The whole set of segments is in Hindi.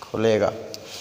खुलेगा।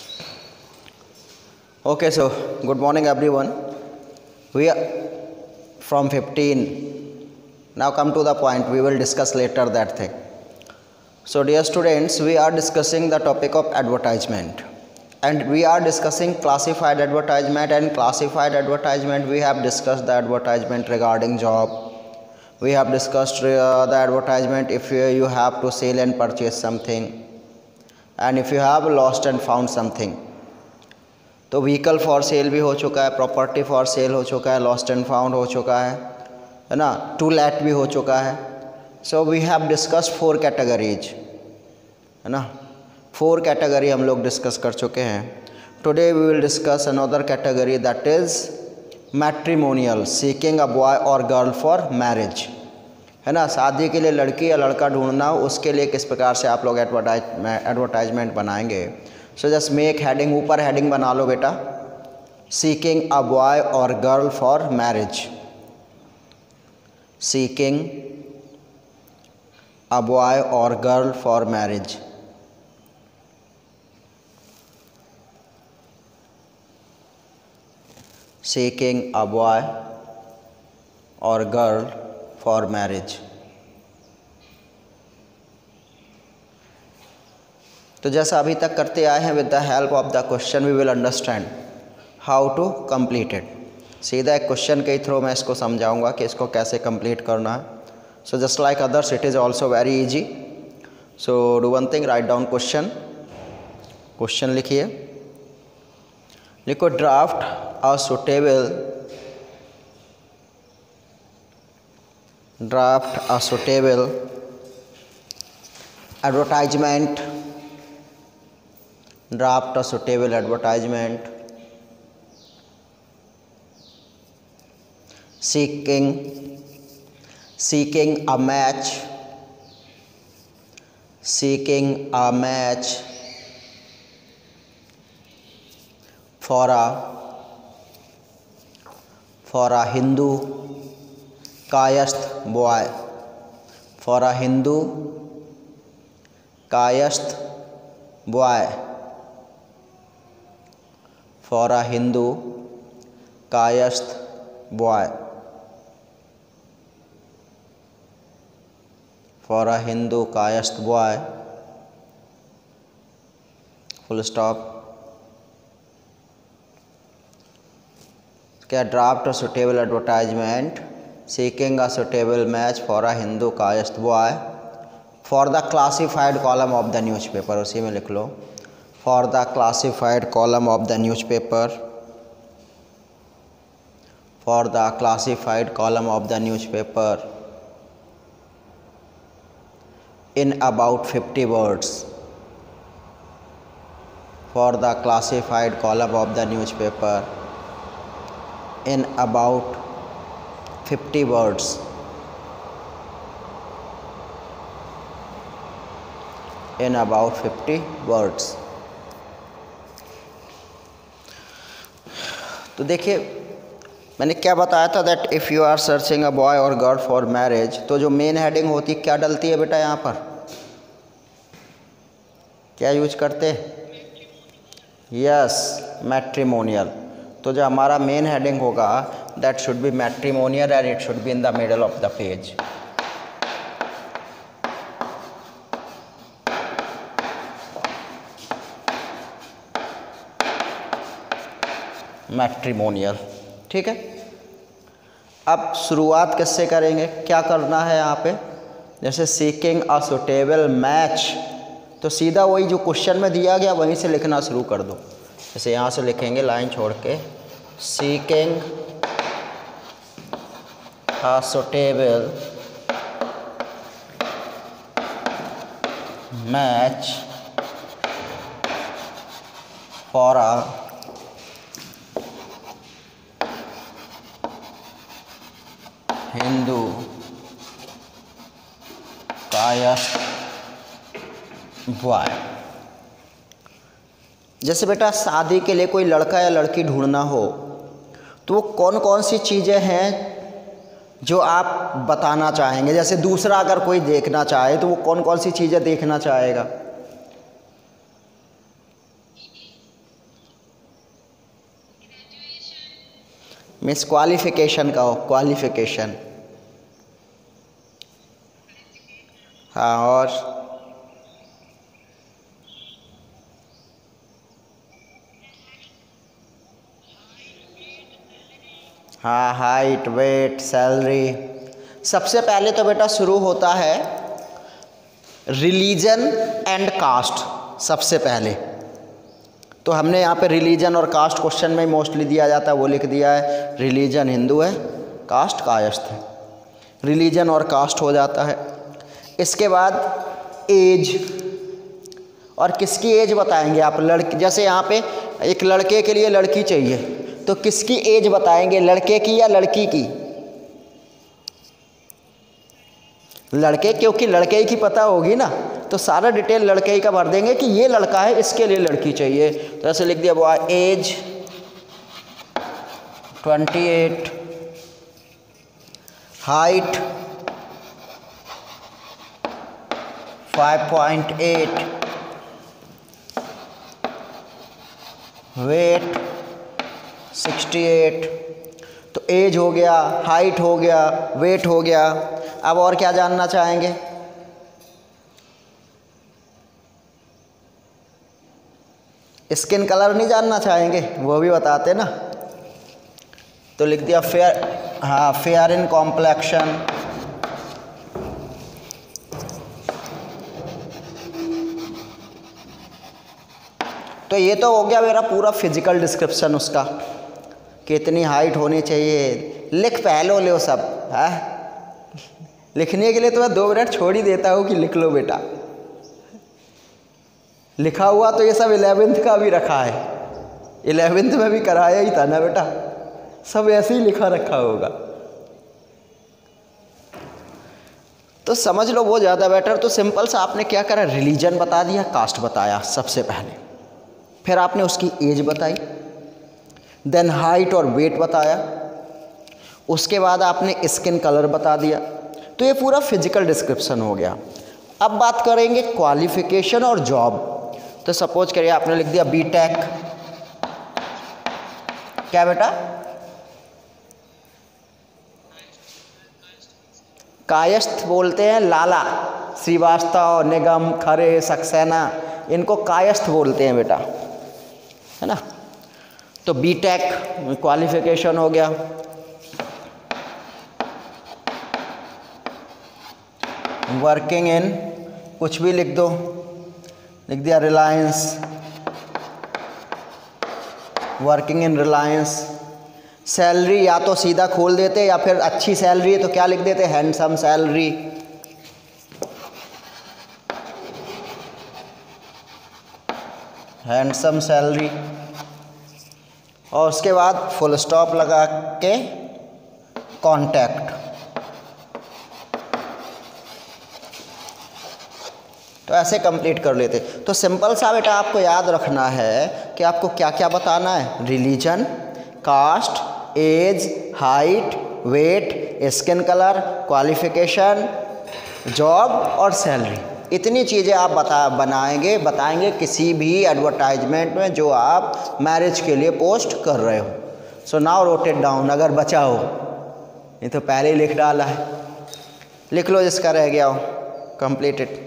Okay, so good morning everyone. We are from 15. Now come to the point. We will discuss later that thing. So dear students, we are discussing the topic of advertisement, and we are discussing classified advertisement. And classified advertisement, we have discussed the advertisement regarding job. We have discussed the advertisement if you have to sell and purchase something, and if you have lost and found something. तो व्हीकल फॉर सेल भी हो चुका है, प्रॉपर्टी फॉर सेल हो चुका है, लॉस्ट एंड फाउंड हो चुका है ना, टू लेट भी हो चुका है. So we have discussed 4 categories, है ना. 4 कैटेगरी हम लोग डिस्कस कर चुके हैं. Today we will discuss another category that is matrimonial, seeking a boy और गर्ल फॉर मैरिज, है ना. शादी के लिए लड़की या लड़का ढूंढना, उसके लिए किस प्रकार से आप लोग एडवर्टाइजमेंट बनाएंगे. सो जस्ट मेक हेडिंग, ऊपर हेडिंग बना लो बेटा, सीकिंग अ बॉय और girl for marriage. Seeking a boy और girl for marriage. Seeking a boy और गर्ल फॉर मैरिज. तो जैसा अभी तक करते आए हैं, with the help of the question we will understand how to complete it. सीधा एक क्वेश्चन के थ्रू मैं इसको समझाऊंगा कि इसको कैसे कंप्लीट करना है. So just like others it is also very easy. So do one thing, write down question. Question लिखिए. लिखो, draft a suitable advertisement. Draft a suitable advertisement. Seeking a match. Seeking a match for a Hindu Kayastha boy. For a Hindu Kayastha boy. For a Hindu Kayastha boy. For a Hindu Kayastha boy. Full stop. क्या draft a suitable advertisement, seeking a suitable match for a Hindu Kayastha boy for the classified column of the newspaper. उसी में लिख लो, for the classified column of the newspaper. For the classified column of the newspaper in about 50 words. For the classified column of the newspaper in about 50 words. In about 50 words. तो देखिए, मैंने क्या बताया था that if you are searching a boy और गर्ल फॉर मैरिज, तो जो मेन हेडिंग होती है क्या डलती है बेटा यहाँ पर, क्या यूज करते हैं? Yes, matrimonial. तो जो हमारा मेन हेडिंग होगा that should be matrimonial and it should be in the middle of the page. Matrimonial, ठीक है. अब शुरुआत किससे करेंगे, क्या करना है यहाँ पे. जैसे सीकिंग अ सुटेबल मैच, तो सीधा वही जो क्वेश्चन में दिया गया वहीं से लिखना शुरू कर दो. जैसे यहाँ से लिखेंगे लाइन छोड़ के, seeking a suitable match for a Hindu Kayastha boy. जैसे बेटा शादी के लिए कोई लड़का या लड़की ढूंढना हो, तो वो कौन कौन सी चीज़ें हैं जो आप बताना चाहेंगे. जैसे दूसरा अगर कोई देखना चाहे तो वो कौन कौन सी चीज़ें देखना चाहेगा. मीन्स क्वालिफिकेशन का हो, क्वालिफिकेशन। हाँ, और हाँ, हाइट, वेट, सैलरी। सबसे पहले तो बेटा शुरू होता है रिलीजन एंड कास्ट। सबसे पहले तो हमने यहाँ पे रिलीजन और कास्ट क्वेश्चन में मोस्टली दिया जाता है, वो लिख दिया है। रिलीजन हिंदू है, कास्ट कायस्थ है। रिलीजन और कास्ट हो जाता है। इसके बाद एज, और किसकी एज बताएंगे आप? लड़की, जैसे यहाँ पे एक लड़के के लिए लड़की चाहिए, तो किसकी एज बताएंगे, लड़के की या लड़की की? लड़के, क्योंकि लड़के की पता होगी ना, तो सारा डिटेल लड़के ही का भर देंगे कि ये लड़का है, इसके लिए लड़की चाहिए। तो ऐसे लिख दिया, वो एज 28, हाइट 5.8, वेट 68। तो एज हो गया, हाइट हो गया, वेट हो गया। अब और क्या जानना चाहेंगे? स्किन कलर नहीं जानना चाहेंगे? वो भी बताते ना। तो लिख दिया फेयर, हाँ, फेयर इन कॉम्प्लेक्शन। तो ये तो हो गया मेरा पूरा फिजिकल डिस्क्रिप्शन उसका, कितनी हाइट होनी चाहिए। लिख पहलो ले सब है। लिखने के लिए तो मैं 2 मिनट छोड़ ही देता हूँ कि लिख लो बेटा। लिखा हुआ तो ये सब 11th का भी रखा है, 11th में भी कराया ही था ना बेटा, सब ऐसे ही लिखा रखा होगा। तो समझ लो वो ज़्यादा बेटर। तो सिंपल सा आपने क्या करा, रिलीजन बता दिया, कास्ट बताया सबसे पहले, फिर आपने उसकी एज बताई, देन हाइट और वेट बताया, उसके बाद आपने स्किन कलर बता दिया। तो ये पूरा फिजिकल डिस्क्रिप्शन हो गया। अब बात करेंगे क्वालिफिकेशन और जॉब। तो सपोज करिए आपने लिख दिया बीटेक, क्या बेटा? कायस्थ बोलते हैं, लाला, श्रीवास्तव, निगम, खरे, सक्सेना, इनको कायस्थ बोलते हैं बेटा, है ना। तो बीटेक क्वालिफिकेशन हो गया। वर्किंग इन, कुछ भी लिख दो, लिख दिया Reliance, working in Reliance. Salary या तो सीधा खोल देते, या फिर अच्छी सैलरी है तो क्या लिख देते, हैंडसम सैलरी। Handsome salary. और उसके बाद फुल स्टॉप लगा के कॉन्टैक्ट। तो ऐसे कंप्लीट कर लेते। तो सिंपल सा बेटा आपको याद रखना है कि आपको क्या क्या बताना है, religion, caste, age, height, weight, skin colour, qualification, job और सैलरी। इतनी चीज़ें आप बताएंगे किसी भी एडवर्टाइजमेंट में जो आप मैरिज के लिए पोस्ट कर रहे हो। So now wrote it down, अगर बचा हो, ये तो पहले ही लिख डाला है, लिख लो जिसका रह गया हो, कंप्लीट इट।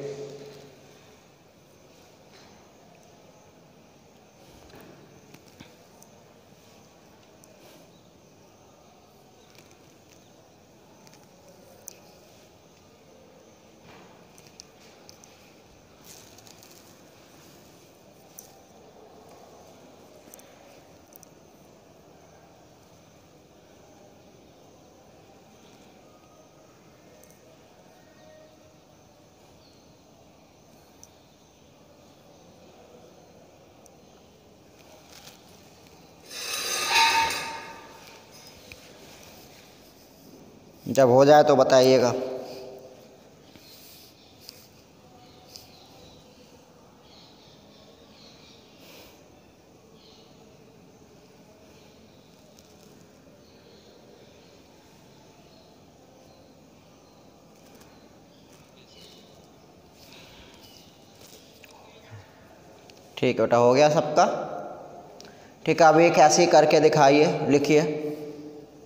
जब हो जाए तो बताइएगा। ठीक है बेटा, हो गया सबका। ठीक है, अब एक ऐसे ही करके दिखाइए, लिखिए।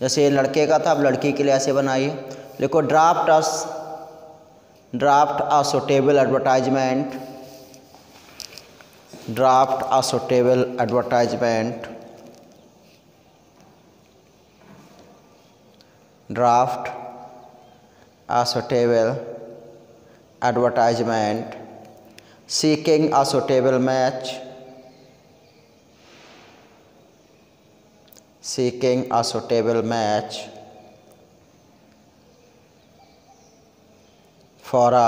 जैसे ये लड़के का था, अब लड़की के लिए ऐसे बनाइए, लिखो draft a suitable advertisement, draft a suitable advertisement, draft a suitable advertisement, seeking a suitable match, seeking a suitable match for a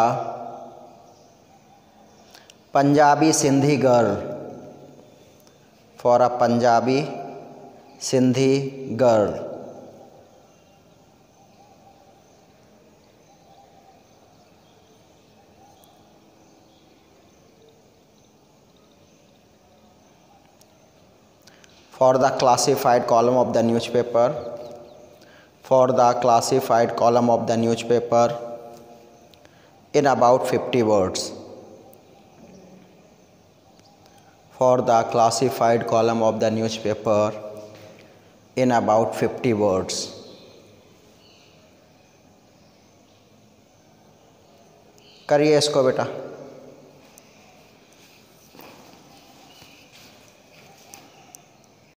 Punjabi Sindhi girl, for a Punjabi Sindhi girl. For the classified column of the newspaper, for the classified column of the newspaper in about 50 words, for the classified column of the newspaper in about 50 words. करिए इसको बेटा।